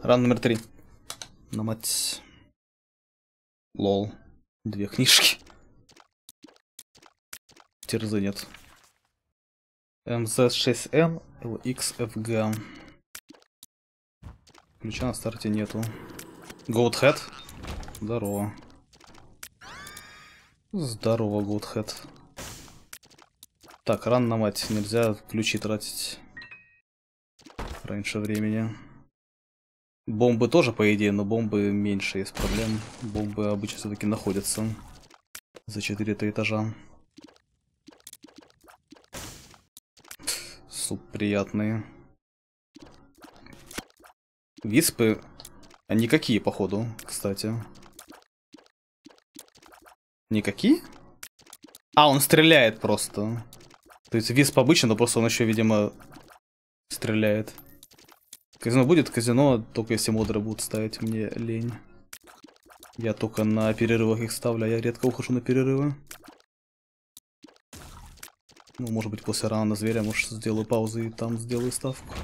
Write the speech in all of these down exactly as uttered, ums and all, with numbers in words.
Ран номер три. На мать. Лол. Две книжки. Терзы нет. эм зет шесть эм, эл икс эф джи. Ключа на старте нету. Goathead. Здорово. Здорово, Goathead. Так, ран на мать. Нельзя ключи тратить раньше времени. Бомбы тоже, по идее, но бомбы меньше, есть проблем. Бомбы обычно все-таки находятся за четыре-то этажа. Суп приятные. Виспы, они какие, походу, кстати? Никакие? А, он стреляет просто. То есть висп обычно, но просто он еще, видимо, стреляет. Казино будет? Казино, только если модеры будут ставить, мне лень. Я только на перерывах их ставлю, а я редко ухожу на перерывы. Ну, может быть, после рана на зверя, может, сделаю паузу и там сделаю ставку.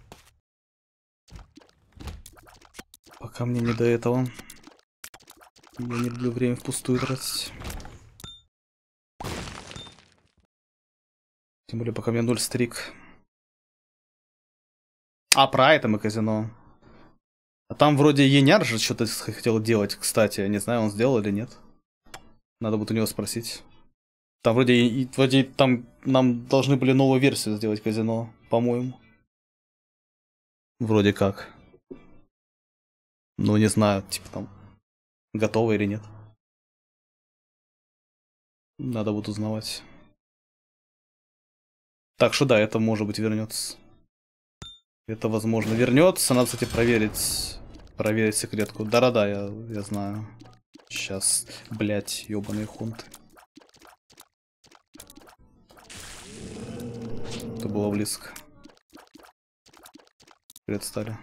Пока мне не до этого. Я не люблю время впустую тратить. Тем более, пока у меня ноль стрик. А, про айтемы казино. А там вроде Еняр же что-то хотел делать, кстати. Я не знаю, он сделал или нет. Надо будет у него спросить. Там вроде, вроде там нам должны были новую версию сделать казино, по-моему. Вроде как. Ну, не знаю, типа там, готово или нет. Надо будет узнавать. Так что да, это может быть вернется. Это возможно вернется. Надо, кстати, проверить. Проверить секретку. Да-да-да, я, я знаю. Сейчас, блять, ебаные хунты. Это было близко. Предстали.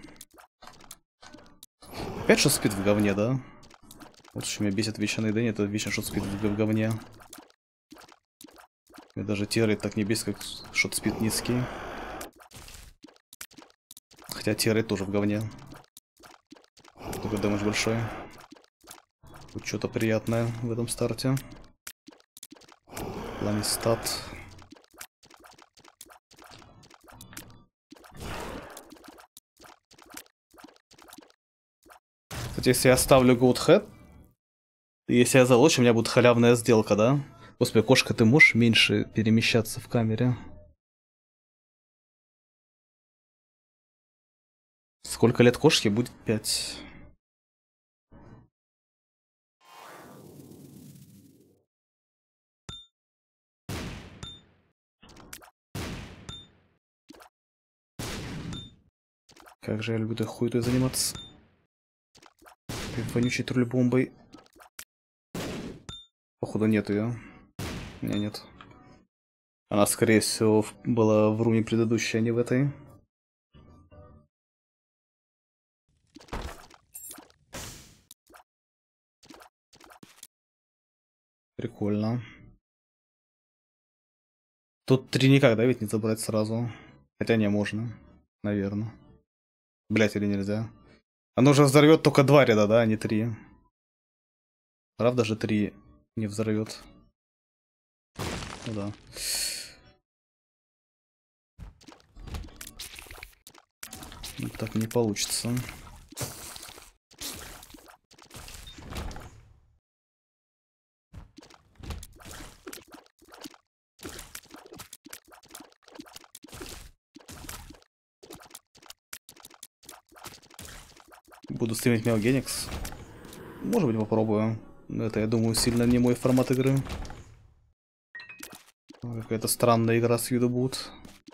Опять что спит в говне, да? Вот что меня бесит вечно на Эдене, это вечно что спит в говне. И даже терры так не бесит, как шот спит низкий. Хотя терры тоже в говне. Только дэмэдж большой. Тут что-то приятное в этом старте. В плане стат. Кстати, если я ставлю Goathead, если я залочу, у меня будет халявная сделка, да? Господи, кошка, ты можешь меньше перемещаться в камере? Сколько лет кошке? Будет пять. Как же я люблю этой хуйтой заниматься. Этой вонючей тролль-бомбой. Походу нет ее. Не, нет. Она, скорее всего, была в руне предыдущей, а не в этой. Прикольно. Тут три никак, да, ведь не забрать сразу. Хотя не, можно. Наверное. Блять, или нельзя? Оно же взорвет только два ряда, да, а не три. Правда же три не взорвет? Ну да. Так не получится. Буду стримить Меогеникс. Может быть, попробую. Но это, я думаю, сильно не мой формат игры. Какая-то странная игра с виду будет.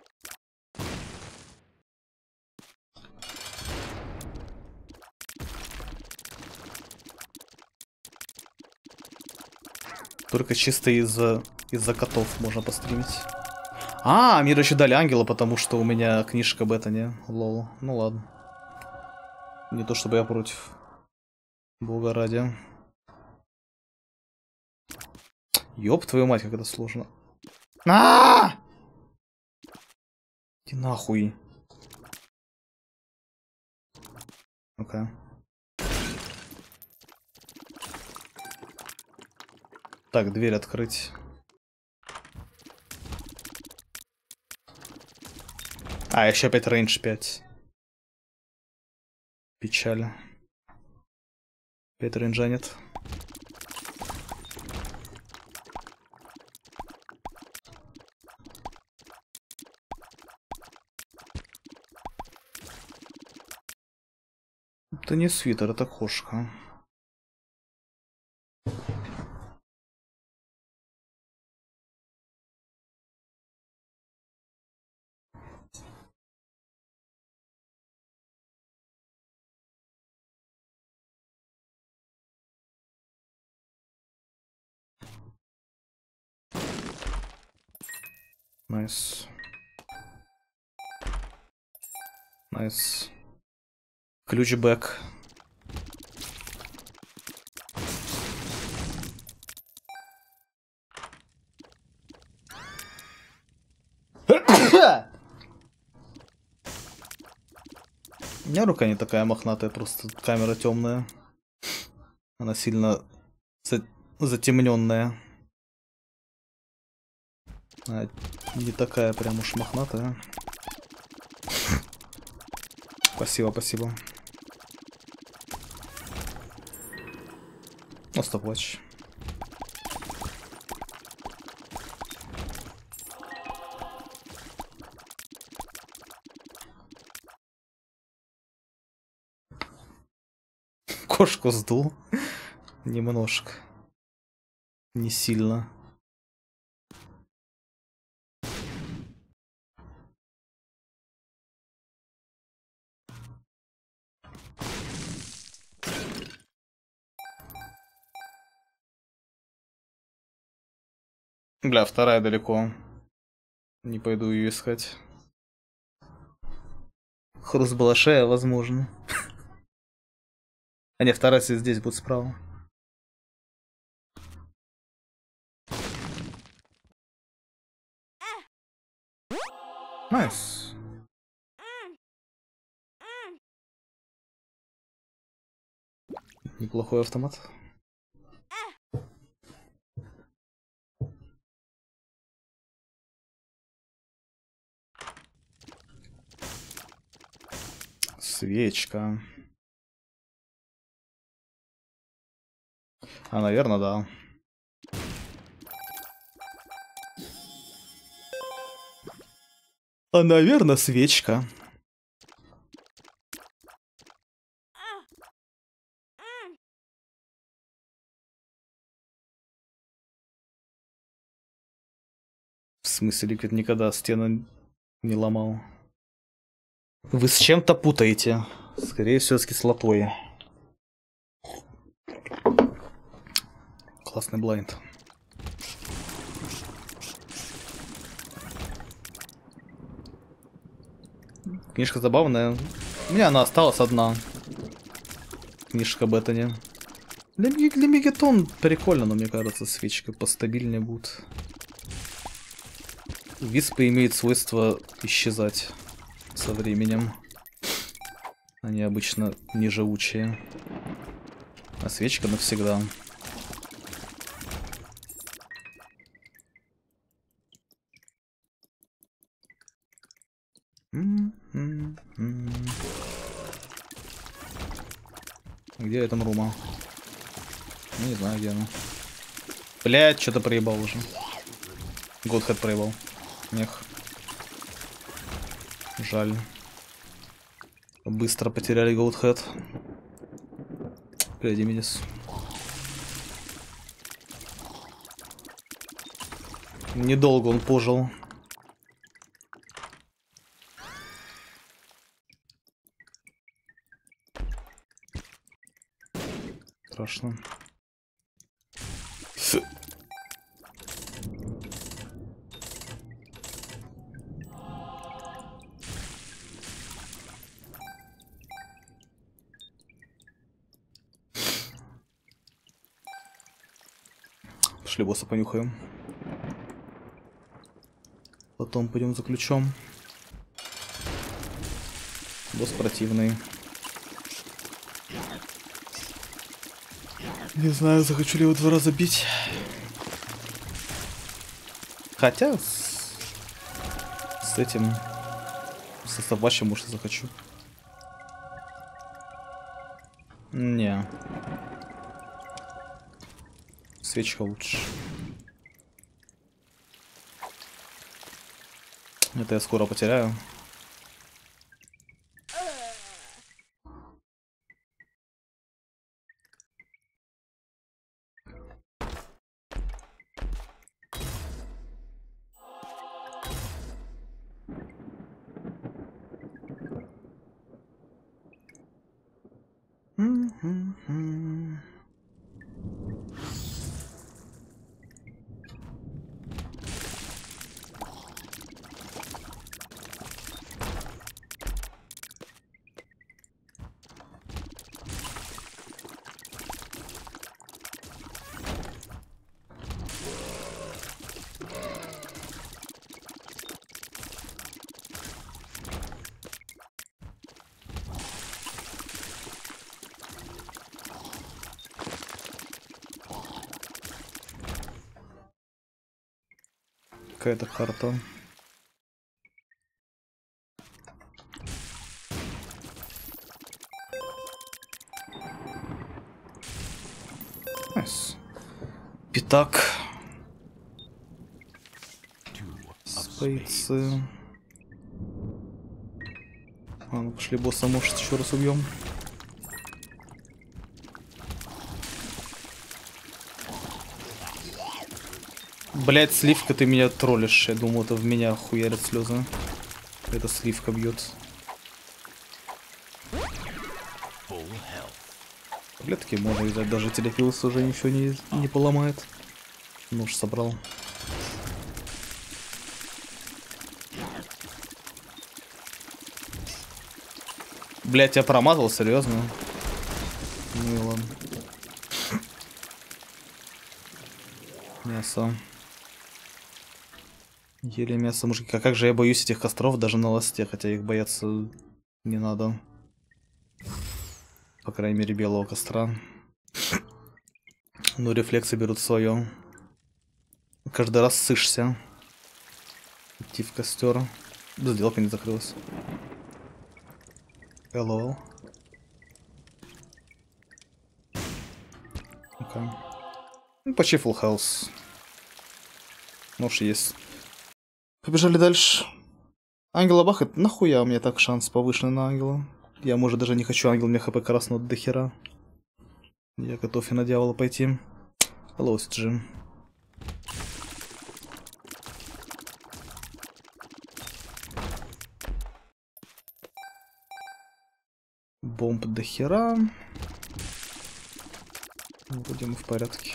Только чисто из-за из-за котов можно постримить. А, мне еще дали ангела, потому что у меня книжка бета, не? Лол. Ну ладно. Не то чтобы я против. Бога ради. Ёб твою мать, как это сложно. А! Иди нахуй. Ну-ка. Так, дверь открыть. А, еще опять рейндж пять. Печаль. Опять рейнджа нет. Это не свитер, это кошка. Найс. Найс. Ключ бэк. У меня рука не такая мохнатая, просто камера темная. Она сильно за... затемненная. А, не такая прям уж мохнатая. Спасибо, спасибо. Ну, стоп-ватч. Кошку сдул. Немножко. Не сильно. Бля, вторая далеко. Не пойду ее искать. Хруст балашея, возможно. А не, вторая здесь будет справа. Найс. Неплохой автомат. Свечка. А, наверное, да. А, наверное, свечка. В смысле, Ликвид никогда стену не ломал. Вы с чем-то путаете. Скорее всего, с кислотой. Классный блайнд. Книжка забавная. У меня она осталась одна. Книжка Беттани. Для, для Мегатон прикольно, но мне кажется, свечка постабильнее будет. Виспы имеют свойство исчезать со временем. Они обычно неживучие. А свечка навсегда. Где эта Мрума? Не знаю, где она. Блять, что-то проебал уже. Годхед проебал. Нех. Жаль. Быстро потеряли Годхед. Гляди, Минис. Недолго он пожил. Страшно. Фу. Пошли босса понюхаем. Потом пойдем за ключом. Босс противный. Не знаю, захочу ли его два раза бить. Хотя с, с этим, со собачьим, может, захочу. Не. Свечка лучше. Это я скоро потеряю. Какая-то карта. Nice. Пятак. Спейцы. А, ну пошли босса, может, еще раз убьем. Блять, сливка, ты меня троллишь. Я думал, это в меня хуярят слезы. Это сливка бьет. Таблетки можно взять, даже телепилс уже ничего не, не поломает. Нож собрал. Блять, я промазал, серьезно. Ну и ладно. Мясо. Еле мясо, мужики. А как же я боюсь этих костров даже на ласте, хотя их бояться не надо. По крайней мере, белого костра. Но рефлексы берут свое. Каждый раз сышься. Идти в костер. Сделка не закрылась. Hello. Okay. Ну, почти full health. Нож есть. Побежали дальше. Ангела бахает. Нахуя у меня так шанс повышенный на ангела? Я, может, даже не хочу ангел, мне хп краснут до хера. Я готов и на дьявола пойти. Hello, Джим. Бомб до хера. Будем в порядке.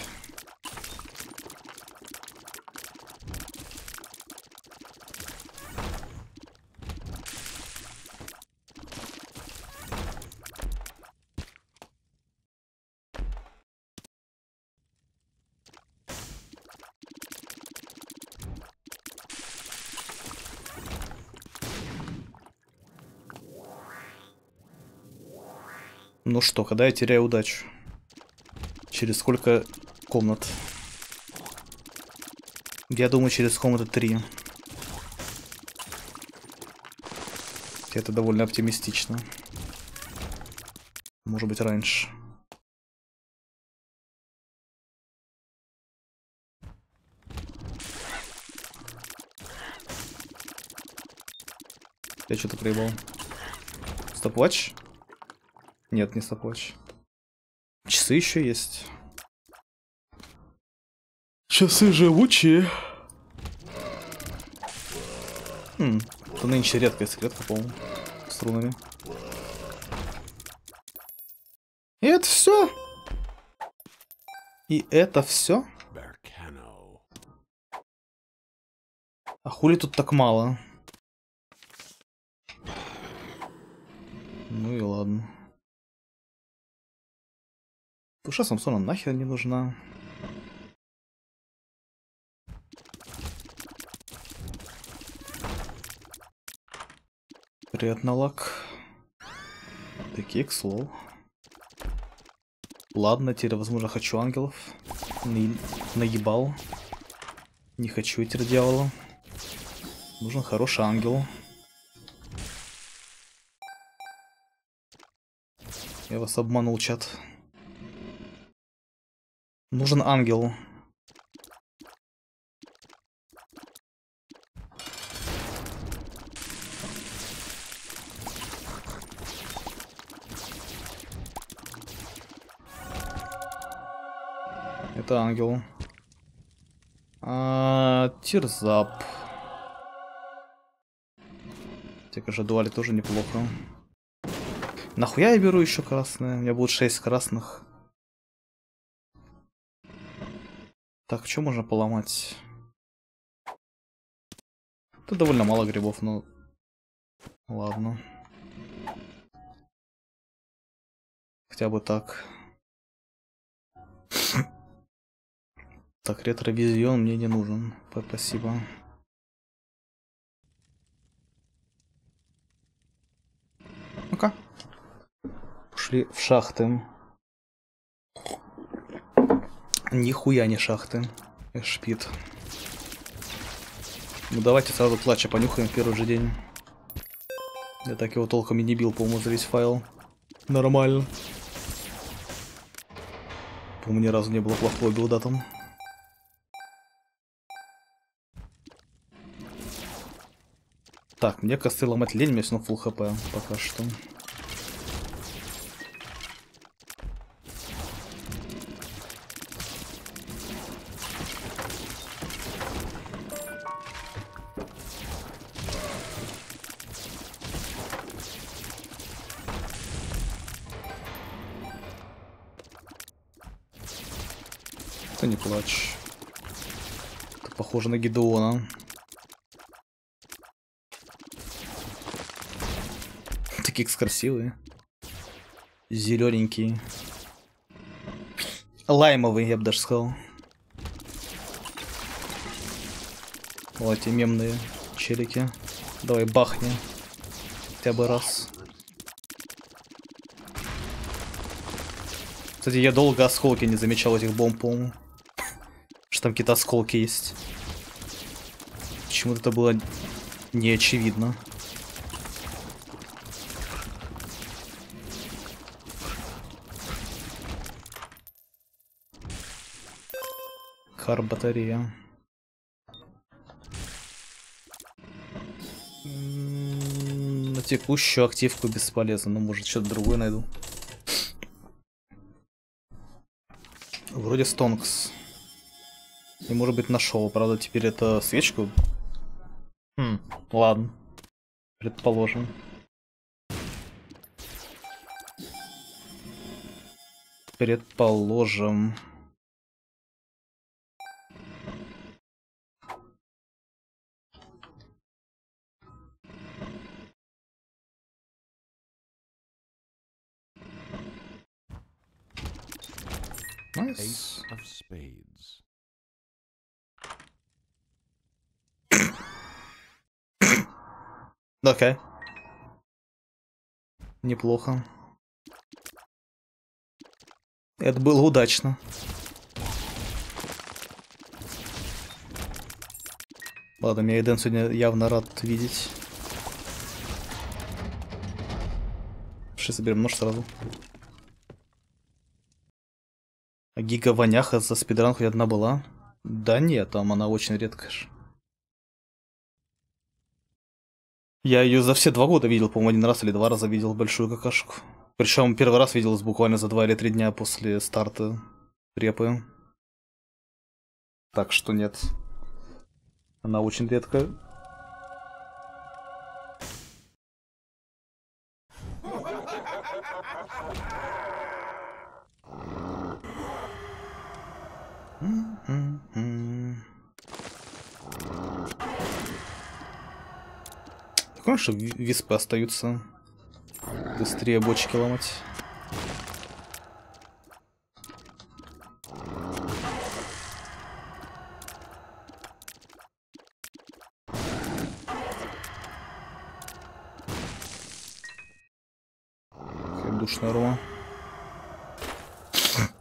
Ну что, когда я теряю удачу? Через сколько комнат? Я думаю, через комнаты три. Это довольно оптимистично. Может быть, раньше. Я что-то проебал. Стопватч? Нет, не стопватч. Часы еще есть. Часы живучие. Хм, это нынче редкая секретка, по-моему. С рунами. И это все. И это все. А хули тут так мало? Ну и ладно. Душа Самсона нахер не нужна. Приятно, лак. Такие, к слову. Ладно, теперь, возможно, хочу ангелов. На... Наебал. Не хочу этих дьявола. Нужен хороший ангел. Я вас обманул, чат. Нужен ангел. Это ангел. А, Тирзап. Те же дуали тоже неплохо. Нахуя я беру еще красные? У меня будет шесть красных. Так, что можно поломать? Тут довольно мало грибов, но... Ладно. Хотя бы так. Так, ретровизион мне не нужен. Спасибо. Ну-ка. Ушли в шахты. Нихуя не шахты. Шпит. Ну давайте сразу клатча понюхаем в первый же день. Я так его толком и не бил, по-моему, за весь файл. Нормально. По-моему, ни разу не было плохого билда там. Так, мне косты ломать лень, мне все равно фулл хп пока что. Это не плачь. Это похоже на Гидеона. Кикс красивые. Зелененькие. Лаймовые, я бы даже сказал. Вот эти мемные челики. Давай бахни. Хотя бы раз. Кстати, я долго осколки не замечал этих бомб, по-моему. Что там какие-то осколки есть. Почему-то это было не очевидно. Кар-батарея. На текущую активку бесполезно, но может что-то другое найду. Вроде Стонкс. И может быть нашел, правда теперь это свечку. Хм, ладно. Предположим. Предположим. Nice. Of spades. Окей. Okay. Неплохо. Это было удачно. Ладно, меня Эден сегодня явно рад видеть. Сейчас соберем нож сразу. А Гига Ваняха за спидран хоть одна была? Да нет, там она очень редкая. Я ее за все два года видел, по-моему, один раз или два раза видел большую какашку. Причем первый раз видел буквально за два или три дня после старта репы. Так что нет. Она очень редкая. Конечно, виспы остаются. Быстрее бочки ломать. Какая душная рума.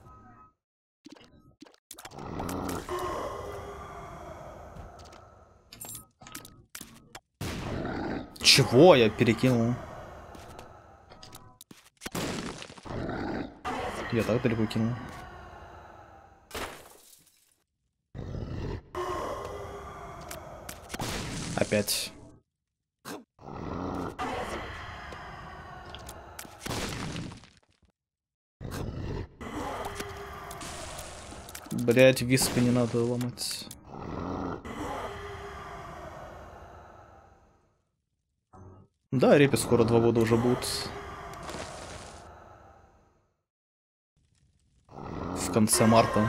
Чего я перекинул? Я так далеко кинул. Опять. Блять, виспы не надо ломать. Да, репе скоро два года уже будут. В конце марта.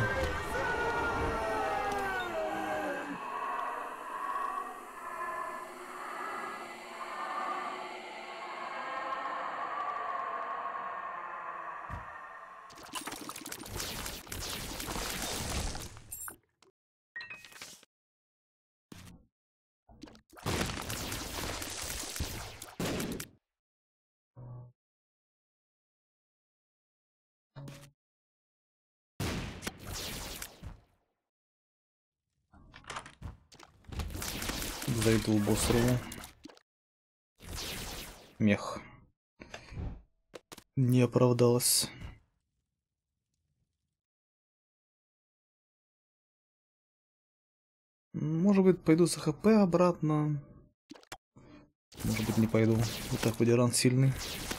Зайду в босс-руму. Мех. Не оправдалось. Может быть, пойду за хп обратно. Может быть, не пойду. Вот так выдиран сильный.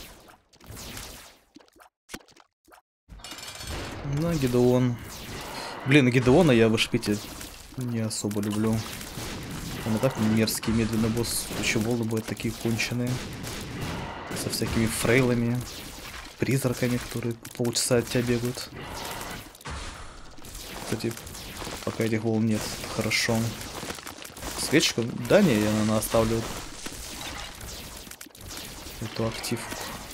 На Гидеон. Блин, Гидеона я в Эшпите не особо люблю. Он и так мерзкий, медленный босс. Еще волны будут такие конченые. Со всякими фрейлами, призраками, которые полчаса от тебя бегают. Кстати, пока этих волн нет, хорошо. Свечку? Да не, я, наверное, оставлю эту активку.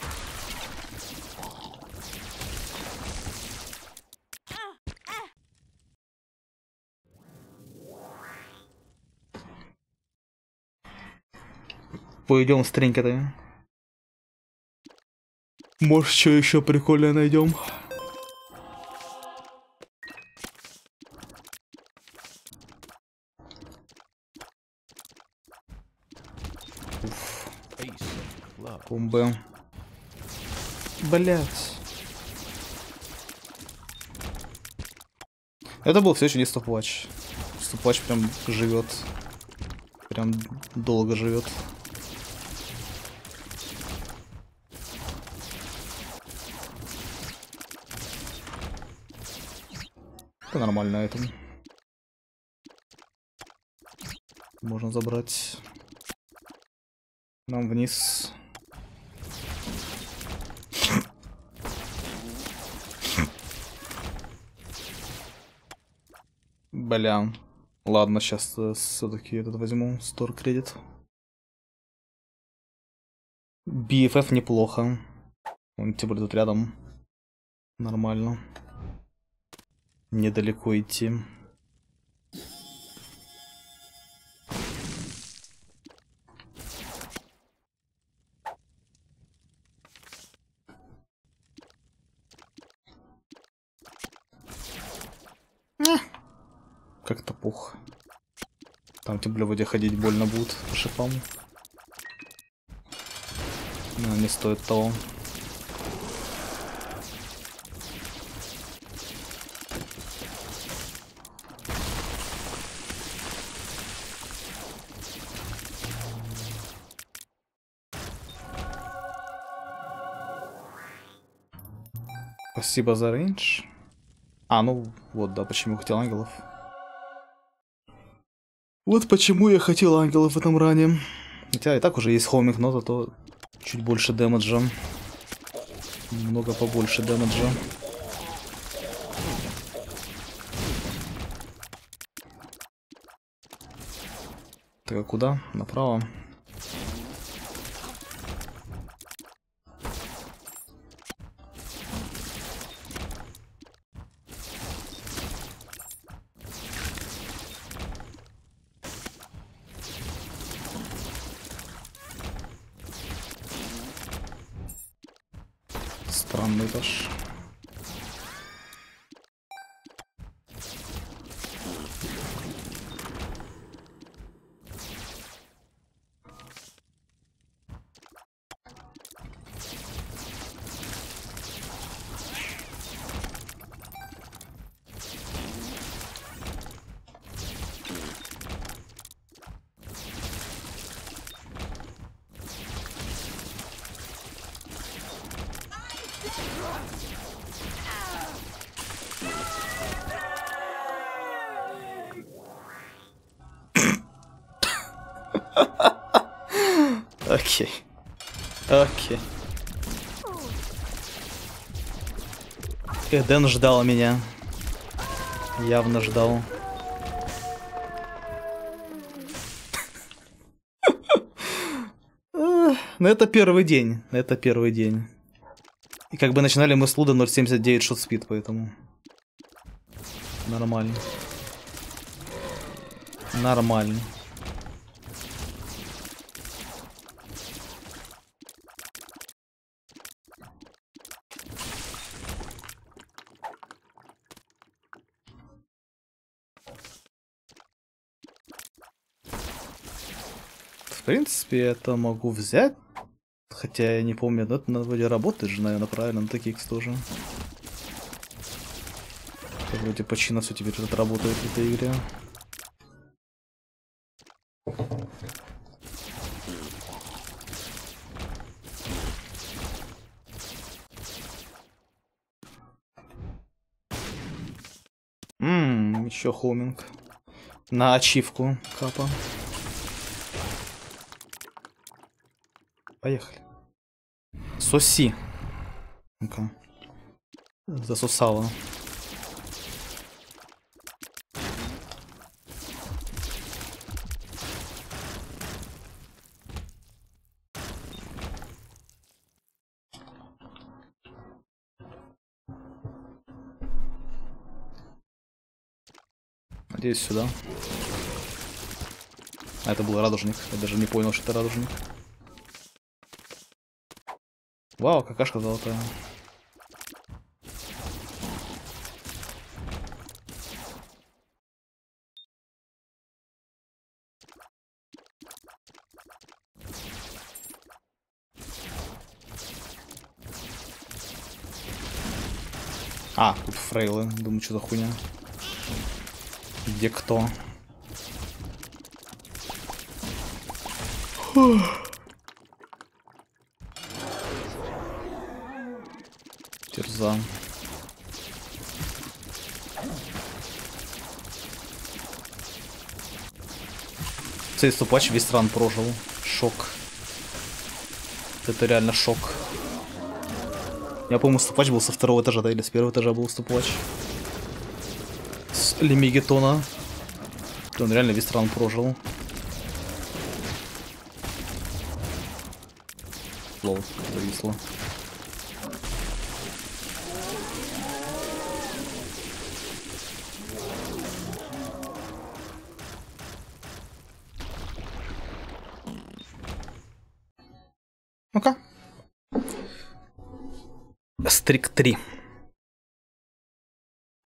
Пойдем с тренькой. Может, что еще прикольное найдем. Бомба. Блять. Это был все еще не стоп-ватч. Стоп-ватч прям живет. Прям долго живет. Это нормально это. Можно забрать. Нам вниз. Бля. Ладно, сейчас все-таки этот возьму. Store кредит. би эф эф неплохо. Он тем более тут рядом. Нормально. Недалеко идти. Как-то пух. Там тем более в воде ходить больно будет по шипам. Но не стоит того. Спасибо за рейндж. А, ну вот, да, почему я хотел ангелов. Вот почему я хотел ангелов в этом ране. Хотя и так уже есть хоуминг, но зато чуть больше дэмэджа. Немного побольше дэмэджа. Так, а куда? Направо. Странный этаж. Окей. Окей. Эден ждал меня. Явно ждал. Но это первый день. Это первый день. И как бы начинали мы с луда ноль семьдесят девять шот спид, поэтому... Нормально. Нормально. В принципе, это могу взять. Хотя я не помню, но это вроде работает же, наверное, правильно, на таких тоже. Вроде почти на все теперь это работает в этой игре. Ммм, еще хоуминг. На ачивку капа. Поехали. Соси. Ну-ка. Засосала. Надеюсь, сюда. А, это был радужник. Я даже не понял, что это радужник. Вау, какашка золотая. А, тут фрейлы. Думаю, что за хуйня. Где кто? Фух. Терза. Цей ступач весь ран прожил. Шок. Это реально шок. Я помню, ступач был со второго этажа, да, или с первого этажа был ступач. С Лемигетона. Он реально весь ран прожил. Лол, зависло. Ну-ка. Стрик три.